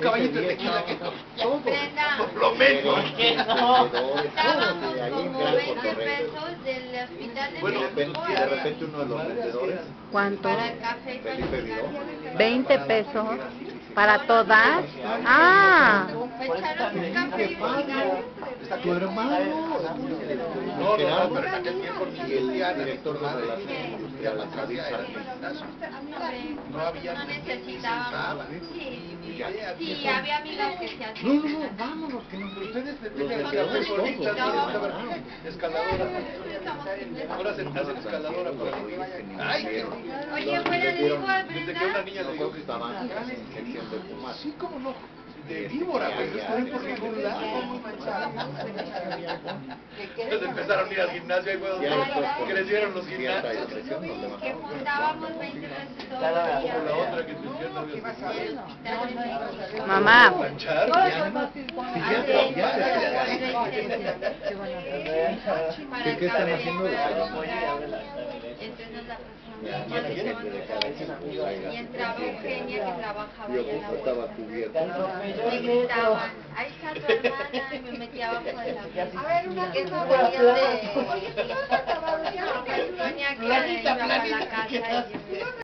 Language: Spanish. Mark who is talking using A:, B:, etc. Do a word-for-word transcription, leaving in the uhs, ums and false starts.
A: caballito de tequila que todo, por lo
B: Brenda.
A: menos.
B: Estábamos como veinte pesos del hospital de
A: Bueno,
C: De repente,
B: México
C: de repente uno de los vendedores,
D: ¿Cuánto?
B: para el café y para
C: Felipe
B: el
C: Vidal,
B: cigarro.
D: ¿veinte pesos? ¿Para todas? Ah,
B: Me echaron un café y un cigarro.
C: tu hermano,
A: No, no, no, pero en aquel tiempo
C: y el director de Relaciones Industriales, Javier Sarmiento.
A: no había
B: No
A: ni se
B: necesitábamos.
A: usaba.
B: Sí,
A: Y ya,
B: sí, había amigas que se hacían.
C: No, no, no, vámonos, que nos
A: ustedes le
C: los
A: piden el
C: vendedores
A: café con
C: todos,
A: esta
C: ¿no?
A: escaladora. Ahora se hacen escaladora para ay, qué
B: Oye, fuera de igual,
A: desde que una
B: Brenda.
A: niña le
C: Yo
A: dijo
C: creo
A: que
C: que estaba antes en sección de fumar.
A: sí, cómo no, de víbora, pues no estaban por ningún lado. Entonces empezaron a ir al gimnasio y fue donde
C: Ya después, con
A: crecieron los
C: cierta
A: gimnasios.
C: discreción, nos
B: Que
C: levantamos.
B: juntábamos veinte pesos todos los días.
A: Como la otra que te hicieron
D: mamá.
A: planchar.
C: ¿Qué- qué están haciendo de
B: Entonces nos la pasamos. Y entraba Eugenia que trabajaba
C: Yo
B: allá en la
C: estaba
B: bolsa.
C: cubierto.
B: Me gritaban, ahí está tu hermana, y me metía abajo de la mesa.
E: A ver, una
B: Que
E: cosa
B: no venía de...
E: Oye, ¿tú no has acabado ya?
B: Venía aquí a la casa y...